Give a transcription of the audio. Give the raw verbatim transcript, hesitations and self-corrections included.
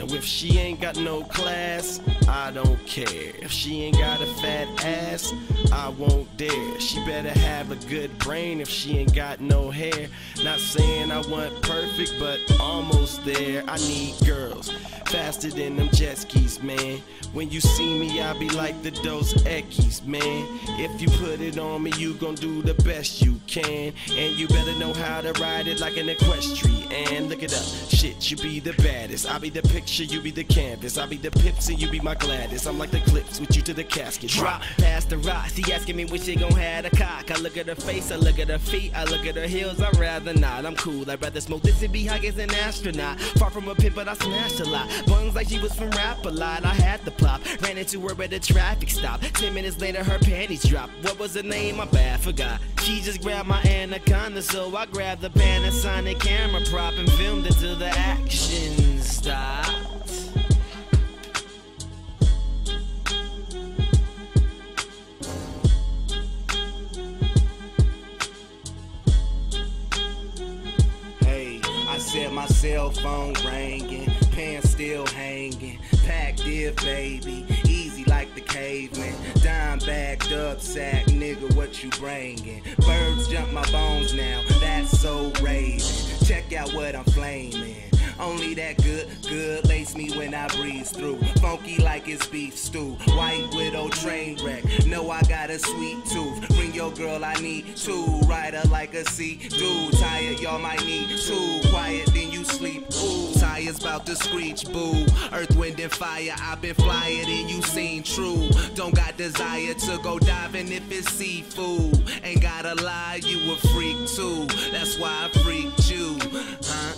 Now if she ain't got no class, I don't care. If she ain't got a fat ass, I won't dare. She better have a good brain if she ain't got no hair. Not saying I want perfect, but almost there. I need girls faster than them jet skis, man. When you see me, I be like the Dos Equis, man. If you put it on me, you gon' do the best you can. And you better know how to ride it like an equestrian. Look it up, shit, you be the baddest. I be the picture, you be the canvas. I be the pips and you be my Gladys. I'm like the clips with you to the casket. Drop past the rock, she asking me when she gon' have the cock. I look at her face, I look at her feet, I look at her heels. I'd rather not, I'm cool, I'd rather smoke this and be high as an astronaut. Far from a pimp, but I smashed a lot. Buns like she was from Rap a lot. I had to plop, ran into her at a traffic stop. Ten minutes later, her panties dropped. What was her name? My bad, forgot. She just grabbed my anaconda, so I grabbed the Panasonic camera prop and filmed it till the action stopped. Said my cell phone ringing, pants still hanging. Pac Div, baby, easy like the caveman. Dime bagged up sack, nigga, what you bringing? Birds jump my bones now, that's so raving. Check out what I'm flaming. Only that good, good lace me when I breeze through. Funky like it's beef stew. White widow train wreck. Know I got a sweet tooth. Bring your girl, I need two. Ride her like a sea dude. Tired, y'all might need two. Quiet, then you sleep. Ooh, tires about to screech. Boo. Earth, wind, and fire. I've been flyer than you seen true. Don't got desire to go diving if it's seafood. Ain't gotta lie, you a freak too. That's why I freaked you. Huh?